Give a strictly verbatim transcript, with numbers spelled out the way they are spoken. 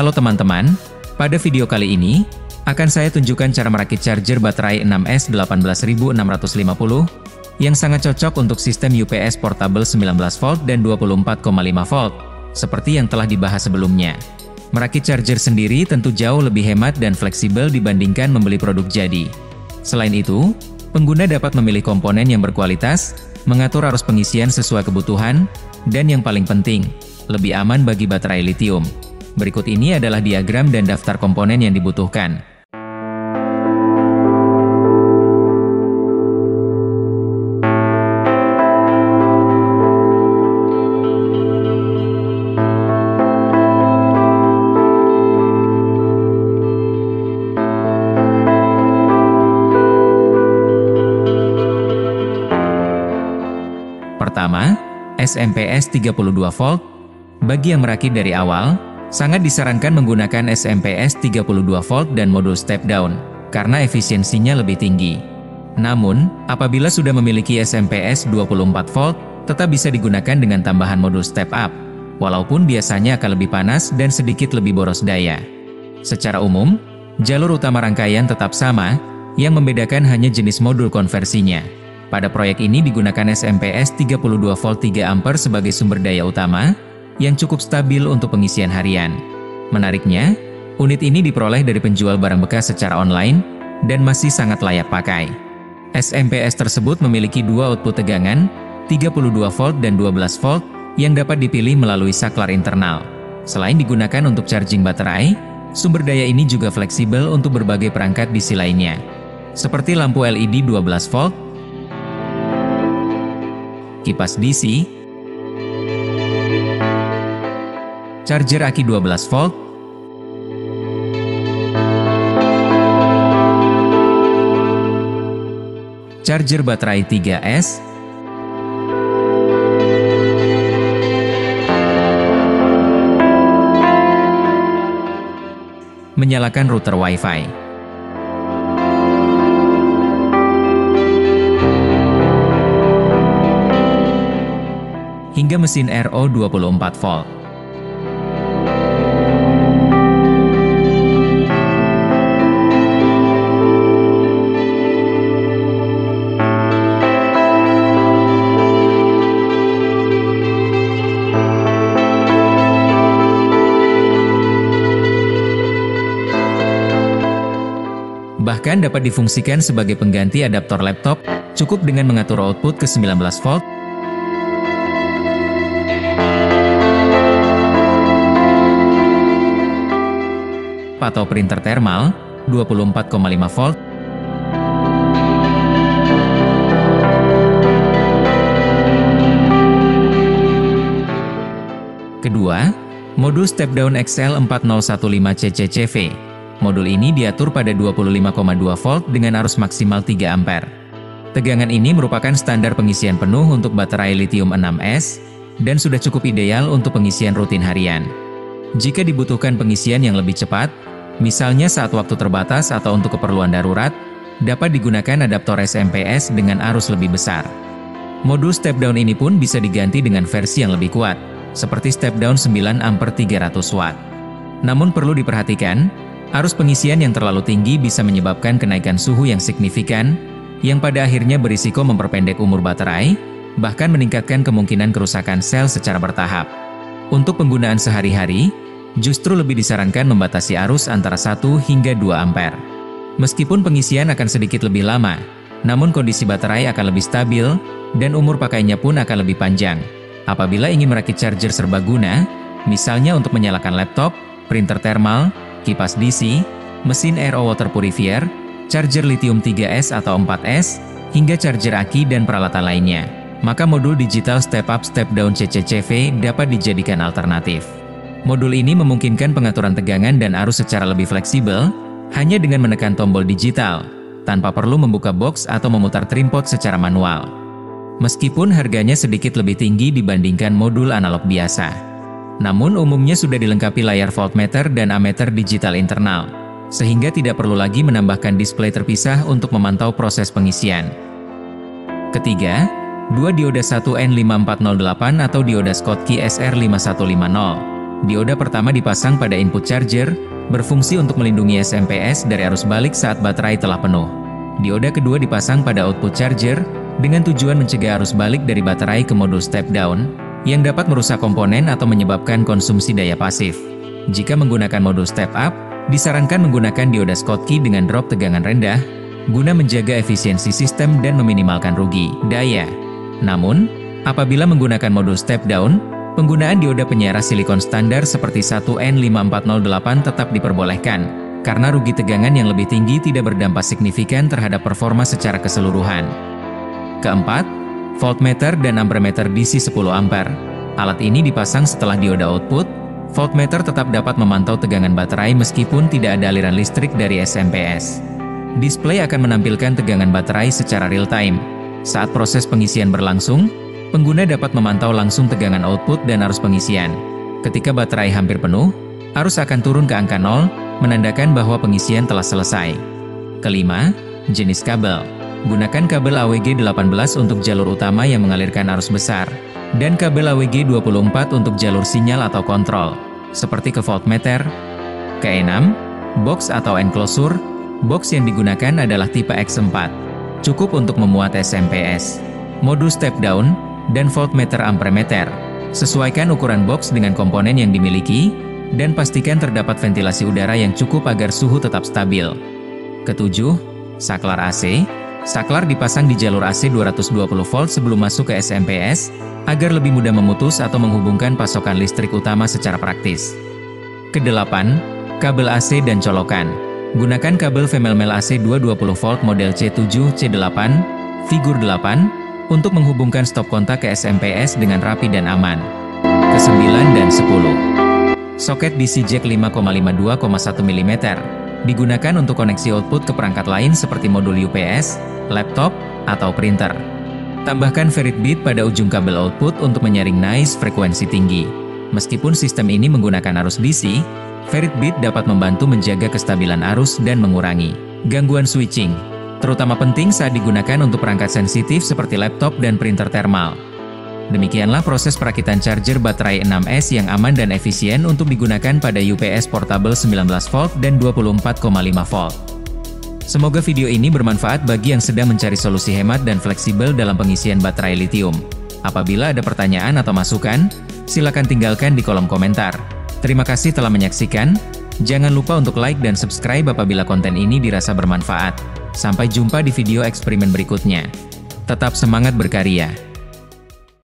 Halo teman-teman, pada video kali ini, akan saya tunjukkan cara merakit charger baterai enam S satu delapan enam lima nol yang sangat cocok untuk sistem U P S portable sembilan belas volt dan dua puluh empat koma lima volt, seperti yang telah dibahas sebelumnya. Merakit charger sendiri tentu jauh lebih hemat dan fleksibel dibandingkan membeli produk jadi. Selain itu, pengguna dapat memilih komponen yang berkualitas, mengatur arus pengisian sesuai kebutuhan, dan yang paling penting, lebih aman bagi baterai lithium. Berikut ini adalah diagram dan daftar komponen yang dibutuhkan. Pertama, S M P S tiga puluh dua volt. Bagi yang merakit dari awal, sangat disarankan menggunakan S M P S tiga puluh dua volt dan modul step down, karena efisiensinya lebih tinggi. Namun, apabila sudah memiliki S M P S dua puluh empat volt, tetap bisa digunakan dengan tambahan modul step up, walaupun biasanya akan lebih panas dan sedikit lebih boros daya. Secara umum, jalur utama rangkaian tetap sama, yang membedakan hanya jenis modul konversinya. Pada proyek ini digunakan S M P S tiga puluh dua volt tiga ampere sebagai sumber daya utama, yang cukup stabil untuk pengisian harian. Menariknya, unit ini diperoleh dari penjual barang bekas secara online, dan masih sangat layak pakai. S M P S tersebut memiliki dua output tegangan, tiga puluh dua volt dan dua belas volt, yang dapat dipilih melalui saklar internal. Selain digunakan untuk charging baterai, sumber daya ini juga fleksibel untuk berbagai perangkat D C lainnya, seperti lampu L E D dua belas volt, kipas D C, charger aki dua belas volt, charger baterai tiga S, menyalakan router Wi-Fi. Hingga mesin R O dua puluh empat volt. Bahkan dapat difungsikan sebagai pengganti adaptor laptop, cukup dengan mengatur output ke sembilan belas volt, atau printer thermal, dua puluh empat koma lima volt, kedua, modul step down X L empat nol satu lima C C C V. Modul ini diatur pada dua puluh lima koma dua volt dengan arus maksimal tiga ampere. Tegangan ini merupakan standar pengisian penuh untuk baterai lithium enam S, dan sudah cukup ideal untuk pengisian rutin harian. Jika dibutuhkan pengisian yang lebih cepat, misalnya saat waktu terbatas atau untuk keperluan darurat, dapat digunakan adaptor S M P S dengan arus lebih besar. Modul step down ini pun bisa diganti dengan versi yang lebih kuat, seperti step down sembilan ampere tiga ratus watt. Namun perlu diperhatikan, arus pengisian yang terlalu tinggi bisa menyebabkan kenaikan suhu yang signifikan, yang pada akhirnya berisiko memperpendek umur baterai, bahkan meningkatkan kemungkinan kerusakan sel secara bertahap. Untuk penggunaan sehari-hari, justru lebih disarankan membatasi arus antara satu hingga dua ampere. Meskipun pengisian akan sedikit lebih lama, namun kondisi baterai akan lebih stabil, dan umur pakainya pun akan lebih panjang. Apabila ingin merakit charger serbaguna, misalnya untuk menyalakan laptop, printer thermal, kipas D C, mesin R O water purifier, charger lithium tiga S atau empat S, hingga charger aki dan peralatan lainnya, maka modul digital step up step down C C C V dapat dijadikan alternatif. Modul ini memungkinkan pengaturan tegangan dan arus secara lebih fleksibel, hanya dengan menekan tombol digital, tanpa perlu membuka box atau memutar trimpot secara manual. Meskipun harganya sedikit lebih tinggi dibandingkan modul analog biasa, namun umumnya sudah dilengkapi layar voltmeter dan ammeter digital internal, sehingga tidak perlu lagi menambahkan display terpisah untuk memantau proses pengisian. Ketiga, dua dioda satu N lima empat nol delapan atau dioda Schottky S R lima satu lima nol. Dioda pertama dipasang pada input charger, berfungsi untuk melindungi S M P S dari arus balik saat baterai telah penuh. Dioda kedua dipasang pada output charger, dengan tujuan mencegah arus balik dari baterai ke modul step down, yang dapat merusak komponen atau menyebabkan konsumsi daya pasif. Jika menggunakan modul step up, disarankan menggunakan dioda Schottky dengan drop tegangan rendah, guna menjaga efisiensi sistem dan meminimalkan rugi daya. Namun, apabila menggunakan modul step down, penggunaan dioda penyiaran silikon standar seperti satu N lima empat nol delapan tetap diperbolehkan, karena rugi tegangan yang lebih tinggi tidak berdampak signifikan terhadap performa secara keseluruhan. Keempat, voltmeter dan ampermeter D C sepuluh ampere. Alat ini dipasang setelah dioda output. Voltmeter tetap dapat memantau tegangan baterai meskipun tidak ada aliran listrik dari S M P S. Display akan menampilkan tegangan baterai secara real-time. Saat proses pengisian berlangsung, pengguna dapat memantau langsung tegangan output dan arus pengisian. Ketika baterai hampir penuh, arus akan turun ke angka nol, menandakan bahwa pengisian telah selesai. Kelima, jenis kabel. Gunakan kabel A W G delapan belas untuk jalur utama yang mengalirkan arus besar, dan kabel A W G dua puluh empat untuk jalur sinyal atau kontrol, seperti ke voltmeter. Keenam, box atau enclosure. Box yang digunakan adalah tipe X empat. Cukup untuk memuat S M P S, modul step down, dan voltmeter ampermeter. Sesuaikan ukuran box dengan komponen yang dimiliki, dan pastikan terdapat ventilasi udara yang cukup agar suhu tetap stabil. Ketujuh, saklar A C. Saklar dipasang di jalur A C dua ratus dua puluh volt sebelum masuk ke S M P S, agar lebih mudah memutus atau menghubungkan pasokan listrik utama secara praktis. Kedelapan, kabel A C dan colokan. Gunakan kabel Femelmel A C dua ratus dua puluh volt model C tujuh C delapan, figur delapan, untuk menghubungkan stop kontak ke S M P S dengan rapi dan aman. Kesembilan dan sepuluh. Soket D C jack lima koma lima dua koma satu milimeter. Digunakan untuk koneksi output ke perangkat lain seperti modul U P S, laptop, atau printer. Tambahkan ferrite bead pada ujung kabel output untuk menyaring noise frekuensi tinggi. Meskipun sistem ini menggunakan arus D C, ferrite bead dapat membantu menjaga kestabilan arus dan mengurangi gangguan switching. Terutama penting saat digunakan untuk perangkat sensitif seperti laptop dan printer thermal. Demikianlah proses perakitan charger baterai enam S yang aman dan efisien untuk digunakan pada U P S portable sembilan belas volt dan dua puluh empat koma lima volt. Semoga video ini bermanfaat bagi yang sedang mencari solusi hemat dan fleksibel dalam pengisian baterai lithium. Apabila ada pertanyaan atau masukan, silakan tinggalkan di kolom komentar. Terima kasih telah menyaksikan. Jangan lupa untuk like dan subscribe apabila konten ini dirasa bermanfaat. Sampai jumpa di video eksperimen berikutnya. Tetap semangat berkarya.